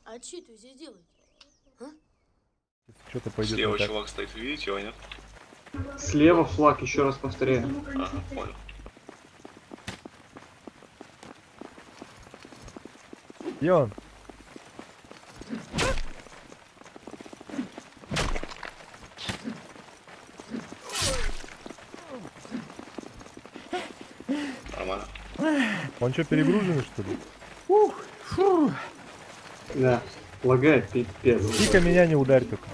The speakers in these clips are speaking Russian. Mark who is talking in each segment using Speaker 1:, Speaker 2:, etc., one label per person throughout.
Speaker 1: А что здесь делаете? А?
Speaker 2: Что-то пойдет.
Speaker 3: Слева чувак стоит, видите его, нет?
Speaker 4: Слева флаг, еще раз повторяю.
Speaker 3: Ага, понял.
Speaker 2: Где он?
Speaker 3: Нормально.
Speaker 2: Он что, перегруженный, что ли?
Speaker 4: Фу. Да, лагает пипец.
Speaker 2: Тихо, меня не ударь только.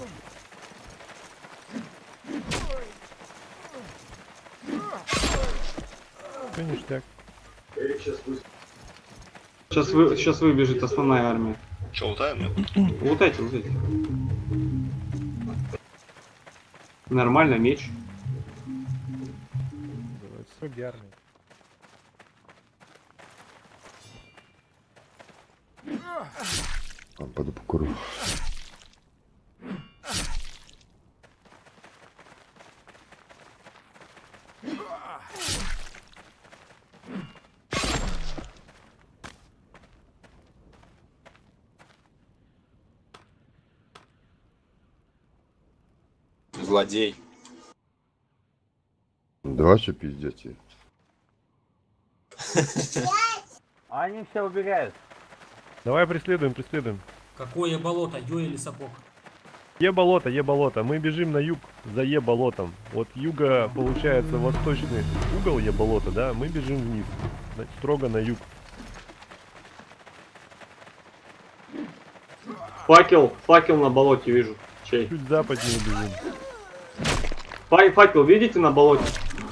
Speaker 2: Всё ништяк.
Speaker 4: Сейчас выбежит основная армия.
Speaker 3: Че, лутаем, нет?
Speaker 4: Лутайте, лутайте. Нормально, меч.
Speaker 2: Сугерный.
Speaker 5: Пойду покурю.
Speaker 6: Злодей.
Speaker 5: Да, что пиздете?
Speaker 7: Они все убегают.
Speaker 2: Давай преследуем.
Speaker 8: Какое болото, ё или сапог?
Speaker 2: Е-болото. Мы бежим на юг за Е-болотом. Вот юга, получается, восточный угол Е-болота, да? Мы бежим вниз. Строго на юг.
Speaker 4: Факел на болоте вижу. Чей?
Speaker 2: Чуть западнее бежим.
Speaker 4: Факел видите на болоте?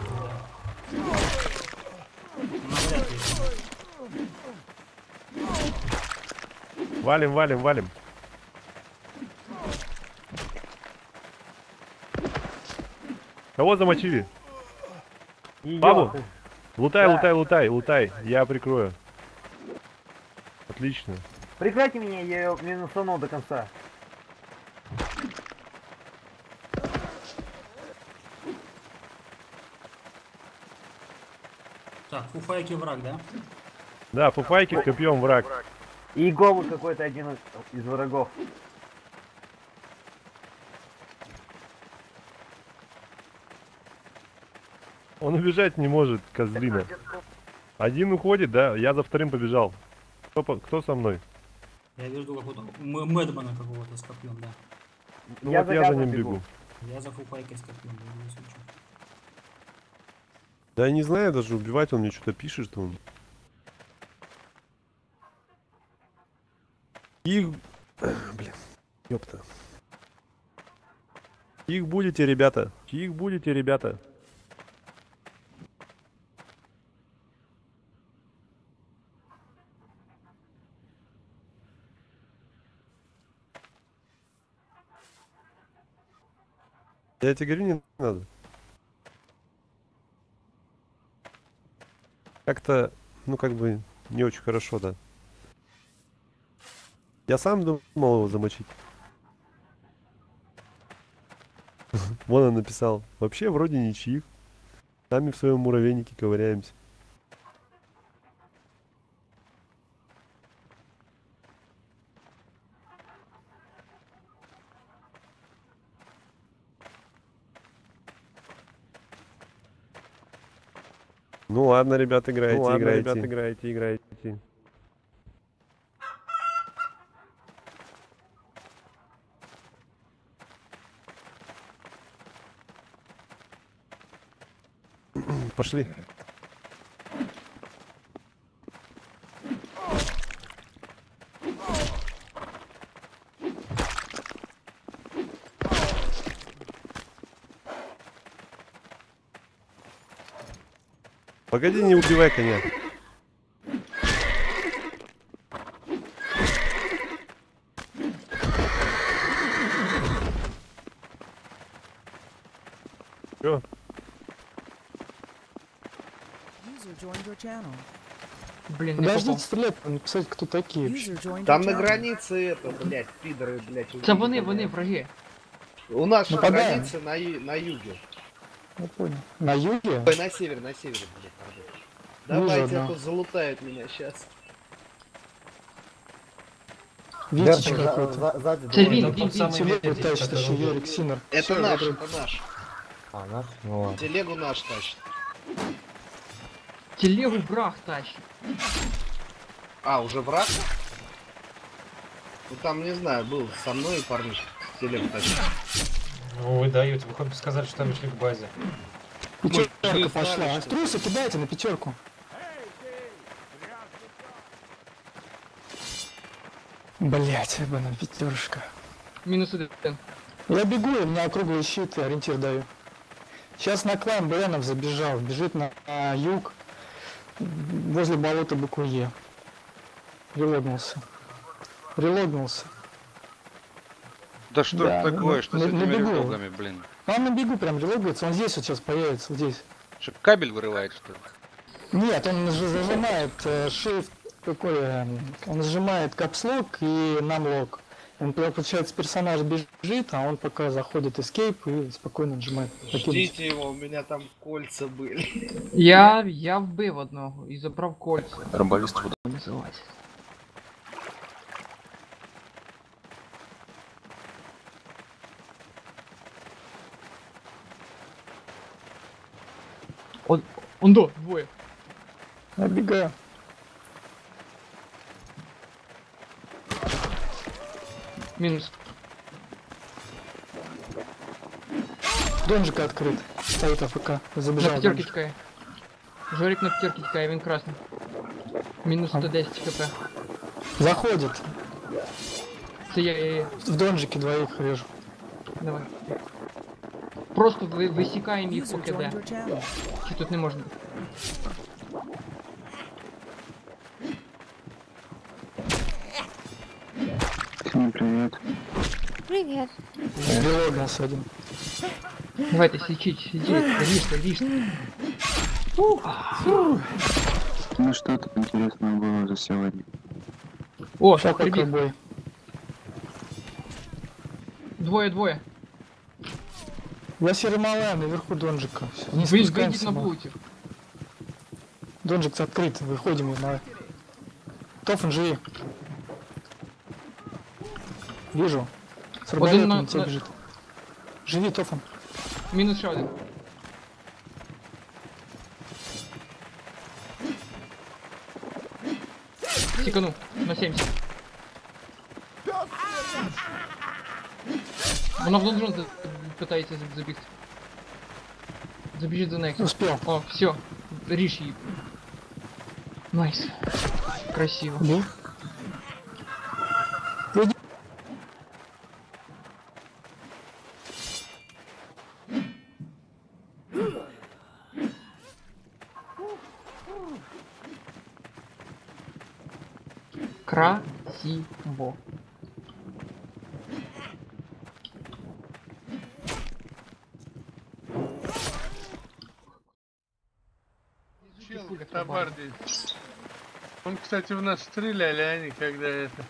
Speaker 2: Валим. Кого замочили? Бабу? Лутай. Я прикрою. Отлично.
Speaker 7: Прикройте меня, я ее минусанул до конца.
Speaker 8: Так, фуфайки враг, да?
Speaker 2: Да, фуфайки копьем враг.
Speaker 7: И голый какой-то один из врагов.
Speaker 2: Он убежать не может, козлина. Один уходит, да? Я за вторым побежал. Кто со мной?
Speaker 8: Я вижу какого-то Мэдмана какого-то с копьем, да.
Speaker 2: Ну вот я за ним бегу.
Speaker 8: Я за фуфайкой с копьем бегу, если что.
Speaker 5: Да я не знаю даже, убивать он мне что-то пишет, что он... Их... Блин, ёпта.
Speaker 2: Их будете, ребята.
Speaker 5: Я тебе говорю, не надо. Как-то, ну как бы, не очень хорошо, да. Я сам думал его замочить. Вон он написал. Вообще вроде ничьих. Сами в своем муравейнике ковыряемся. Ну ладно, ребят, играйте. Пошли. Погоди, не убивай коня. Чё?
Speaker 9: Блин, подождите стрелять, написать, кто такие.
Speaker 10: Там на границе это, блядь, пидоры, блядь.
Speaker 9: Там вони враги.
Speaker 10: У нас же граница на юге.
Speaker 9: Я понял. На юге?
Speaker 10: Ой, на севере, блядь, пардон. Давайте, а то залутают меня сейчас.
Speaker 9: Витич какой-то.
Speaker 7: Сзади
Speaker 8: Вин,
Speaker 7: двое.
Speaker 9: Телегу тащит еще Ерик Синер.
Speaker 10: Это
Speaker 9: Всё,
Speaker 10: наш,
Speaker 9: я
Speaker 10: это наш.
Speaker 7: А, наш? Ну ладно.
Speaker 10: Телегу наш тащит.
Speaker 8: Телегу враг тащит.
Speaker 10: А, уже враг? Ну там, не знаю, был со мной парнишка. Телегу тащит.
Speaker 6: Ну, вы даете. Вы сказали, что там шли к базе.
Speaker 9: Пятерка пошла. Аструсы кидайте на пятерку. Блять, на пятерушка.
Speaker 8: Минус 1.
Speaker 9: Я бегу, и у меня округлый щит, и ориентир даю. Сейчас на клан Бренов забежал, бежит на юг, возле болота Букуе. Релогнулся.
Speaker 11: Да что
Speaker 9: Да,
Speaker 11: ж такое,
Speaker 9: ну,
Speaker 11: что с
Speaker 9: на
Speaker 11: этими
Speaker 9: бегу.
Speaker 11: релогами, блин?
Speaker 9: Он на бегу прям релогается, он здесь вот сейчас появится, вот здесь.
Speaker 11: Что, кабель вырывает, что ли?
Speaker 9: Нет, он же зажимает shift, он сжимает капслок и намлок. Он, получается, персонаж бежит, а он пока заходит escape и спокойно нажимает.
Speaker 10: Ждите его, у меня там кольца были.
Speaker 8: Я вбив одного і забрав кольця.
Speaker 11: Ромбовист
Speaker 8: Називайся. Он до, двоє.
Speaker 9: Оббегаю.
Speaker 8: Мінус.
Speaker 9: Донжик открыт. Стоит АФК.
Speaker 8: На
Speaker 9: Забежал.
Speaker 8: п'ятерки
Speaker 9: Донжик.
Speaker 8: тікає. Жорик на п'ятерки тікає, він красний. Мінус 110 хп.
Speaker 9: Заходит.
Speaker 8: Це я.
Speaker 9: В донжике двоих режу.
Speaker 8: Давай. Просто висікаємо їх по КД. Чи тут не можна?
Speaker 11: Привет.
Speaker 1: Привет.
Speaker 9: Релогнулся один.
Speaker 8: Давайте, сидіть, ріжте.
Speaker 11: Ну что тут интересного было за сегодня?
Speaker 8: О,
Speaker 9: Шаг
Speaker 8: прибіг.
Speaker 9: бой.
Speaker 8: Двоє.
Speaker 9: Я серый малая наверху донжика. Не
Speaker 8: Вийдіть
Speaker 9: спускаемся.
Speaker 8: на
Speaker 9: мы.
Speaker 8: вулицю.
Speaker 9: Донжик открыт. Выходим из малая. Тофен, живи. Вижу. С арбалетом
Speaker 8: на-
Speaker 9: на тебя
Speaker 8: на-
Speaker 9: бежит. Живи, Тофен.
Speaker 8: Мінус ще один. Сікану на 70. Вона в донжон питається забігти. Забіжить за нею.
Speaker 9: Успел.
Speaker 8: О, все. Ріж її. Найс. Красиво.
Speaker 9: Бей.
Speaker 8: Красиво.
Speaker 6: Чел в табарде. Он, кстати, в нас стреляли, они когда это...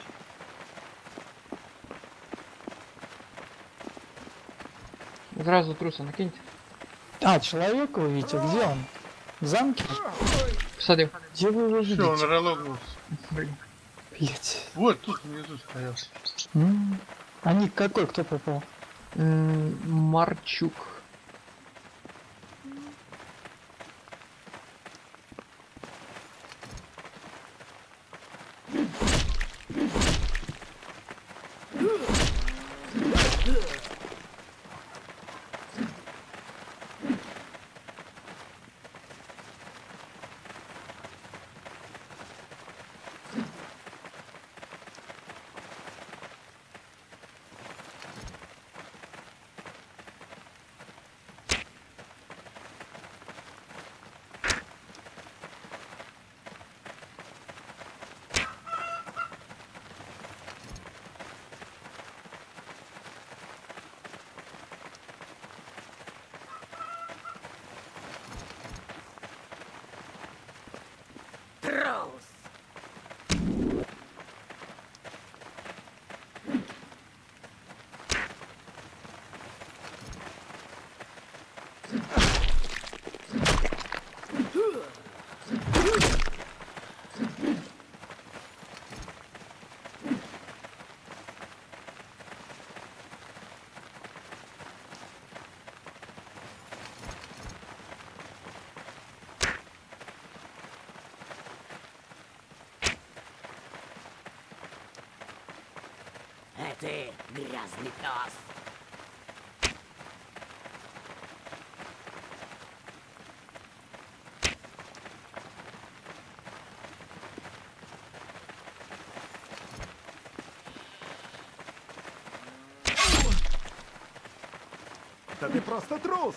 Speaker 8: Зразу труса накиньте.
Speaker 9: А, человека вы видите? Где он? В замке?
Speaker 8: Всадив.
Speaker 9: Где вы его видите?
Speaker 6: Все, он релогнулся.
Speaker 8: Блин.
Speaker 9: Блять.
Speaker 6: Вот тут внизу стоял.
Speaker 9: А ник какой? Кто попал?
Speaker 8: Марчук.
Speaker 1: ты, грязный пес.
Speaker 5: Да ты просто трус!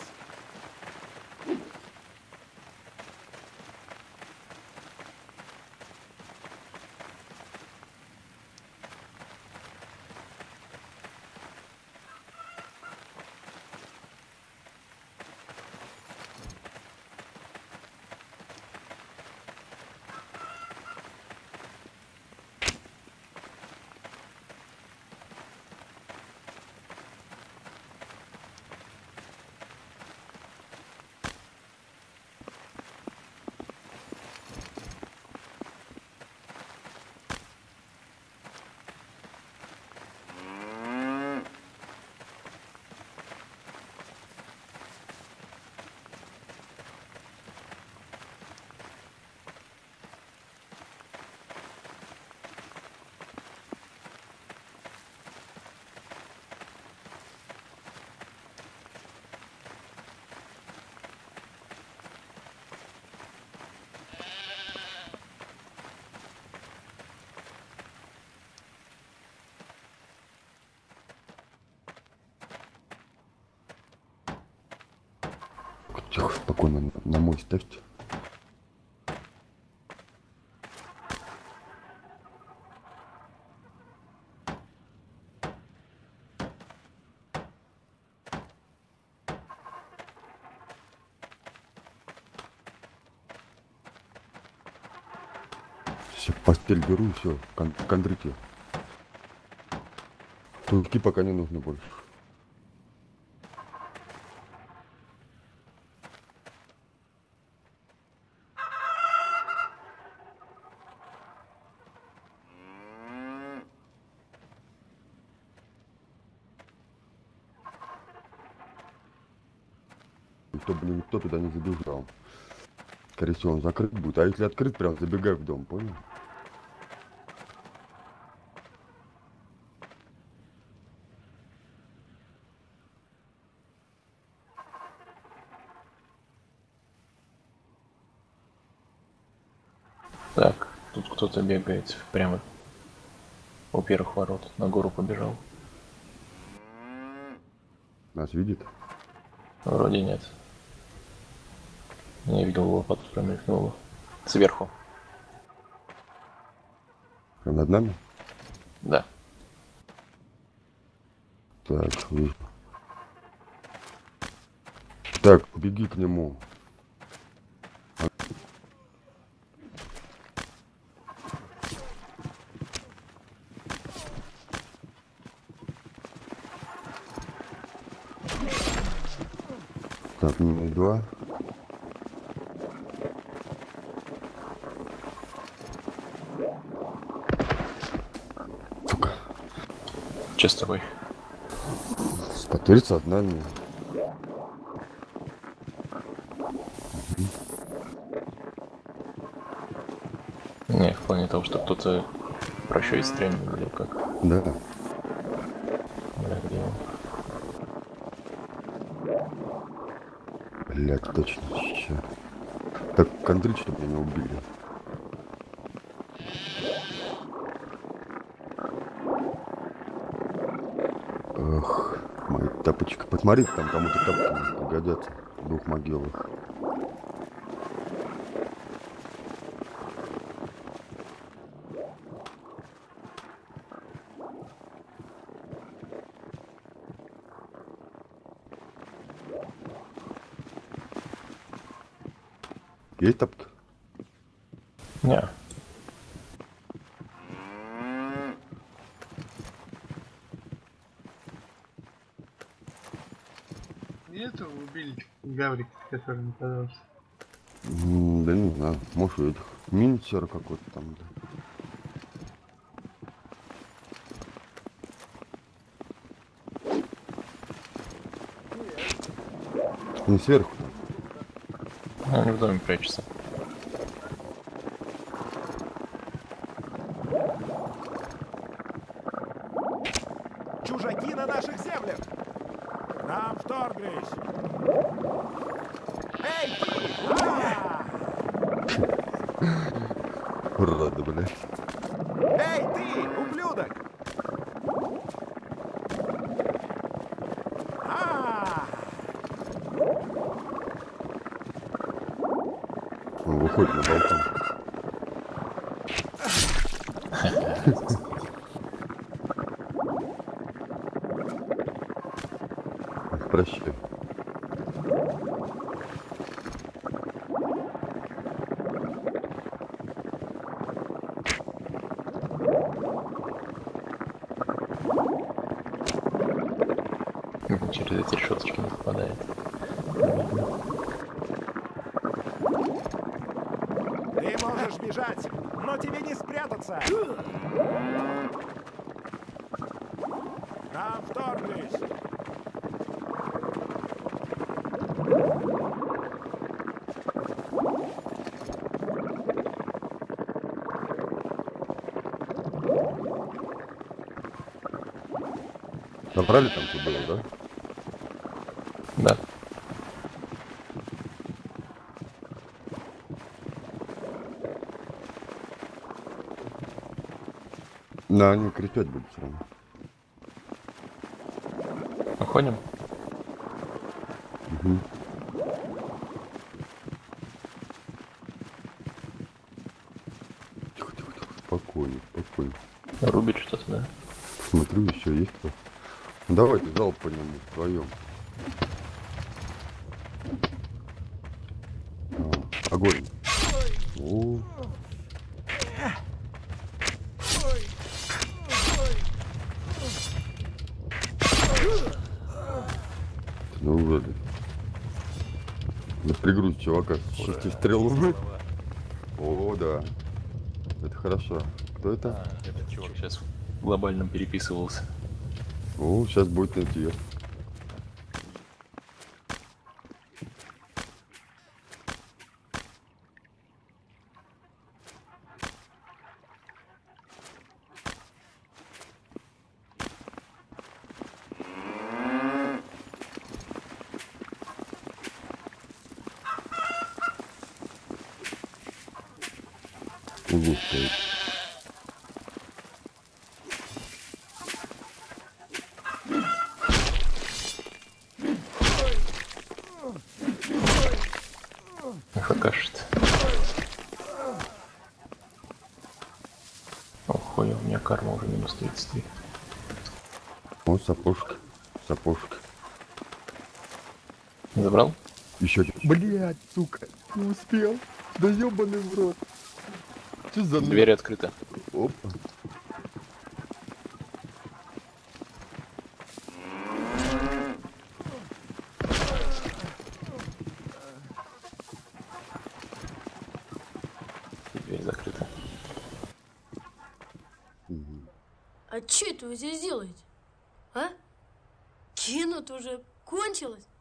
Speaker 12: Тихо, спокойно, на мой ставьте. Все, постель беру и все, кондрите. Турки пока не нужно больше. Чтобы никто туда не забежал. Скорее всего, он закрыт будет. А если открыт, прям забегай в дом, понял?
Speaker 7: Так, тут кто-то бегает прямо у первых ворот. На гору побежал.
Speaker 12: Нас видит?
Speaker 7: Вроде нет. Не видел его, потом промелькнуло. Сверху.
Speaker 12: Прям над нами?
Speaker 7: Да.
Speaker 12: Так, вижу. Так, беги к нему. Так, минус 2. Сука.
Speaker 7: Че с тобой?
Speaker 12: Спотыриться от нами.
Speaker 7: Не, в плане того, что кто-то прощой стрельнул или как?
Speaker 12: Да.
Speaker 7: Бля, где он?
Speaker 12: Блять, точно. Сейчас. Так, контрить, чтобы меня не убили. Эх, мои тапочки. Посмотри, там кому-то тапки пригодятся. В 2 могилах. Есть тапки?
Speaker 7: Не.
Speaker 6: Нету убили Гаврик, который нападался.
Speaker 12: Да не знаю, может у этих минтер какой-то там. Да. Не сверху.
Speaker 7: Они в доме прячутся.
Speaker 13: чужаки на наших землях! Нам вторглись! Эй, ты!
Speaker 12: Уроды, блядь.
Speaker 13: Эй, ты, ублюдок!
Speaker 12: Он выходит на балкон. Прощай.
Speaker 7: Через эти решеточки не попадает.
Speaker 13: Ты можешь бежать, но тебе не спрятаться! Нам вторглись!
Speaker 12: Набрали там, что было, да?
Speaker 7: Да.
Speaker 12: Да, они кричать будут все равно.
Speaker 7: Уходим?
Speaker 12: Угу. Тихо, тихо, тихо. Спокойно, спокойно.
Speaker 7: Рубит что-то, да?
Speaker 12: Смотрю, еще есть кто. Ну, давайте залп по нему вдвоем. Огонь. О. Ну, вроде. Да пригруз чувака с 6 стрелами. О, да. Это хорошо. Кто это?
Speaker 7: Этот чувак сейчас в глобальном переписывался.
Speaker 12: О, сейчас будет найти. Угу, стоит.
Speaker 7: ФКшит. Уходим, у меня карма уже минус 33.
Speaker 12: О, сапожка. Сапожка.
Speaker 7: Забрал?
Speaker 12: Еще. Блять, сука, не успел. Да ёбаный в рот. Что за...
Speaker 7: Дверь открыта.
Speaker 12: Опа.
Speaker 7: Дверь закрыта.
Speaker 14: А что это вы здесь делаете? А? Кино-то уже кончилось.